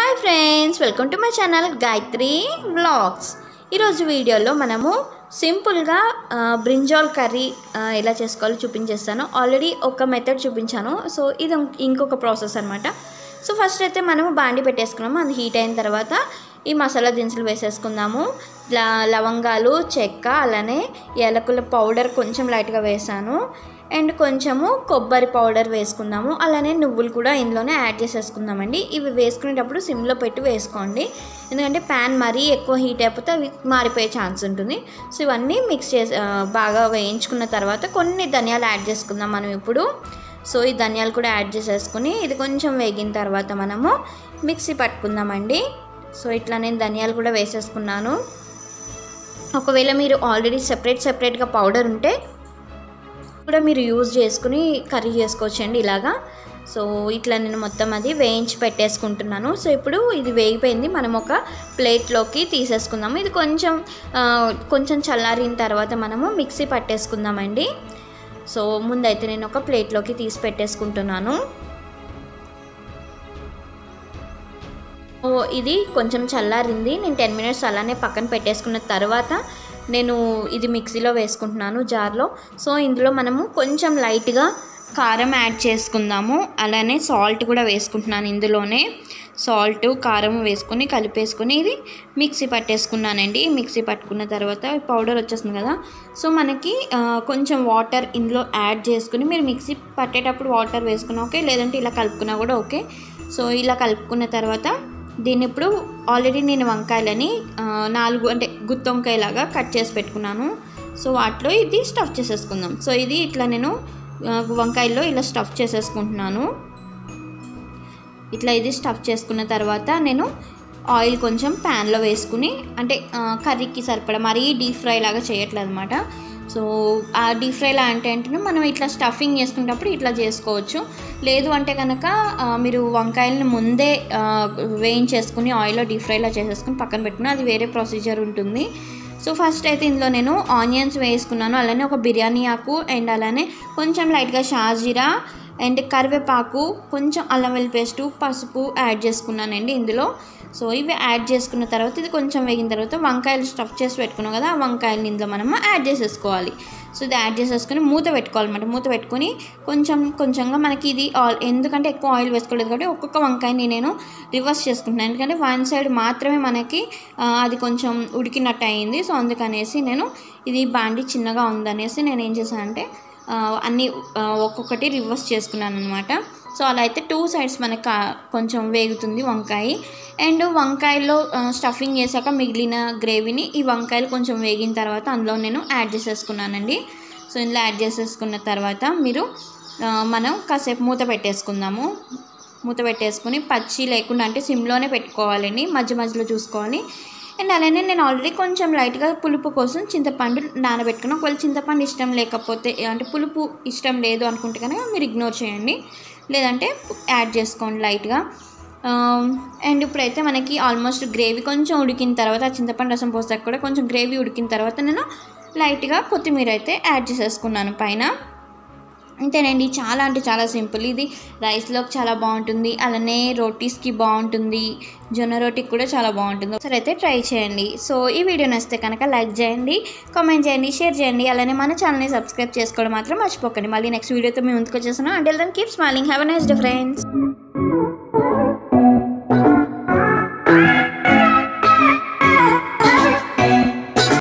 Hi friends, welcome to my channel Gayatri vlogs. ఈరోజు వీడియోలో మనము సింపుల్గా బ్రింజాల్ కర్రీ ఎలా చేసుకోవాలో చూపించేస్తాను. ఆల్రెడీ ఒక మెథడ్ చూపించాను. సో ఇది ఇంకొక ప్రాసెస్ అనమాట. సో ఫస్ట్ అయితే మనము బాండి పెట్టేసుకున్నాము. అది హీట్ అయిన తర్వాత ఈ మసాలా దినుసులు వేసేసుకుందాము. లవంగాలు, చెక్క, అలానే యాలకుల పౌడర్ కొంచెం లైట్గా వేసాను. అండ్ కొంచెము కొబ్బరి పౌడర్ వేసుకుందాము. అలానే నువ్వులు కూడా ఇందులోనే యాడ్ చేసేసుకుందామండి. ఇవి వేసుకునేటప్పుడు సిమ్లో పెట్టి వేసుకోండి, ఎందుకంటే ప్యాన్ మరీ ఎక్కువ హీట్ అయిపోతే అవి మారిపోయే ఛాన్స్ ఉంటుంది. సో ఇవన్నీ మిక్స్ చేసి బాగా వేయించుకున్న తర్వాత కొన్ని ధనియాలు యాడ్ చేసుకుందాం మనం ఇప్పుడు. సో ఈ ధనియాలు కూడా యాడ్ చేసేసుకుని ఇది కొంచెం వేగిన తర్వాత మనము మిక్సీ పట్టుకుందామండి. సో ఇట్లా నేను ధనియాలు కూడా వేసేసుకున్నాను. ఒకవేళ మీరు ఆల్రెడీ సెపరేట్గా పౌడర్ ఉంటే కూడా మీరు యూజ్ చేసుకుని కర్రీ చేసుకోవచ్చండి ఇలాగా. సో ఇట్లా నేను మొత్తం అది వేయించి పెట్టేసుకుంటున్నాను. సో ఇప్పుడు ఇది వేగిపోయింది, మనం ఒక ప్లేట్లోకి తీసేసుకుందాము. ఇది కొంచెం చల్లారిన తర్వాత మనము మిక్సీ పట్టేసుకుందామండి. సో ముందైతే నేను ఒక ప్లేట్లోకి తీసి పెట్టేసుకుంటున్నాను. ఇది కొంచెం చల్లారింది. నేను 10 మినిట్స్ అలానే పక్కన పెట్టేసుకున్న తర్వాత నేను ఇది మిక్సీలో వేసుకుంటున్నాను జార్లో. సో ఇందులో మనము కొంచెం లైట్గా కారం యాడ్ చేసుకుందాము. అలానే సాల్ట్ కూడా వేసుకుంటున్నాను. ఇందులోనే సాల్ట్, కారం వేసుకొని కలిపేసుకొని ఇది మిక్సీ పట్టేసుకున్నానండి. మిక్సీ పట్టుకున్న తర్వాత పౌడర్ వచ్చేస్తుంది కదా. సో మనకి కొంచెం వాటర్ ఇందులో యాడ్ చేసుకుని, మీరు మిక్సీ పట్టేటప్పుడు వాటర్ వేసుకున్నా ఓకే, లేదంటే ఇలా కలుపుకున్నా కూడా ఓకే. సో ఇలా కలుపుకున్న తర్వాత దీన్ని ఇప్పుడు ఆల్రెడీ నేను వంకాయలని 4 అంటే గుత్తి వంకాయలాగా కట్ చేసి పెట్టుకున్నాను. సో వాటిలో ఇది స్టఫ్ చేసేసుకుందాం. సో ఇది ఇట్లా నేను వంకాయల్లో ఇలా స్టఫ్ చేసేసుకుంటున్నాను. ఇట్లా ఇది స్టఫ్ చేసుకున్న తర్వాత నేను ఆయిల్ కొంచెం ప్యాన్లో వేసుకుని, అంటే కర్రీకి సరిపడా మరీ డీప్ ఫ్రై లాగా చేయట్లేదు అనమాట. సో ఆ డీప్ ఫ్రైలా అంటే మనం ఇట్లా స్టఫింగ్ చేసుకునేటప్పుడు ఇట్లా చేసుకోవచ్చు. లేదు అంటే కనుక మీరు వంకాయలను ముందే వేయించేసుకుని ఆయిల్లో డీప్ ఫ్రైలా చేసేసుకుని పక్కన పెట్టుకుని అది వేరే ప్రొసీజర్ ఉంటుంది. సో ఫస్ట్ అయితే ఇందులో నేను ఆనియన్స్ వేసుకున్నాను. అలానే ఒక బిర్యానీ ఆకు అండ్ అలానే కొంచెం లైట్గా షాజీరా అండ్ కరివేపాకు, కొంచెం అల్లం వెల్లుల్లి పేస్టు, పసుపు యాడ్ చేసుకున్నానండి ఇందులో. సో ఇవి యాడ్ చేసుకున్న తర్వాత ఇది కొంచెం వేగిన తర్వాత వంకాయలు స్టఫ్ చేసి పెట్టుకున్నాం కదా, ఆ వంకాయలు ఇందులో మనము యాడ్ చేసేసుకోవాలి. సో ఇది యాడ్ చేసేసుకొని మూత పెట్టుకోవాలన్నమాట. మూత పెట్టుకొని కొంచెంగా మనకి ఇది ఎందుకంటే ఎక్కువ ఆయిల్ వేసుకోలేదు కాబట్టి ఒక్కొక్క వంకాయని నేను రివర్స్ చేసుకుంటున్నాను. ఎందుకంటే వన్ సైడ్ మాత్రమే మనకి అది కొంచెం ఉడికినట్టు అయింది. సో అందుకనేసి నేను ఇది బాండి చిన్నగా ఉందనేసి నేను ఏం చేశానంటే అన్నీ ఒక్కొక్కటి రివర్స్ చేసుకున్నాను అనమాట. సో అలా అయితే 2 సైడ్స్ మనకు కొంచెం వేగుతుంది వంకాయ. అండ్ వంకాయలో స్టఫింగ్ చేశాక మిగిలిన గ్రేవీని ఈ వంకాయలు కొంచెం వేగిన తర్వాత అందులో నేను యాడ్ చేసేసుకున్నానండి. సో ఇందులో యాడ్ చేసేసుకున్న తర్వాత మనం కాసేపు మూత పెట్టేసుకుందాము. మూత పెట్టేసుకుని పచ్చి లేకుండా, అంటే సిమ్లోనే పెట్టుకోవాలండి, మధ్యలో చూసుకోవాలి. అండ్ అలానే నేను ఆల్రెడీ కొంచెం లైట్గా పులుపు కోసం చింతపండు నానబెట్టుకున్నాను. ఒకవేళ చింతపండు ఇష్టం లేకపోతే, అంటే పులుపు ఇష్టం లేదు అనుకుంటే కనుక మీరు ఇగ్నోర్ చేయండి, లేదంటే యాడ్ చేసుకోండి లైట్గా. అండ్ ఇప్పుడైతే మనకి ఆల్మోస్ట్ గ్రేవీ కొంచెం ఉడికిన తర్వాత, చింతపండు రసం పోసాక కూడా కొంచెం గ్రేవీ ఉడికిన తర్వాత నేను లైట్గా కొత్తిమీర అయితే యాడ్ చేసేసుకున్నాను పైన. అంతేనండి, చాలా అంటే చాలా సింపుల్. ఇది రైస్లోకి చాలా బాగుంటుంది, అలానే రోటీస్కి బాగుంటుంది, జొన్న రోటీకి కూడా చాలా బాగుంటుంది. ఒకసారి అయితే ట్రై చేయండి. సో ఈ వీడియో నచ్చితే కనుక లైక్ చేయండి, కామెంట్ చేయండి, షేర్ చేయండి, అలానే మన ఛానల్ని సబ్స్క్రైబ్ చేసుకోవడం మాత్రం మర్చిపోకండి. మళ్ళీ నెక్స్ట్ వీడియోతో మేము ముందుకు వచ్చేస్తున్నాం. Until then keep smiling. Have a nice day friends.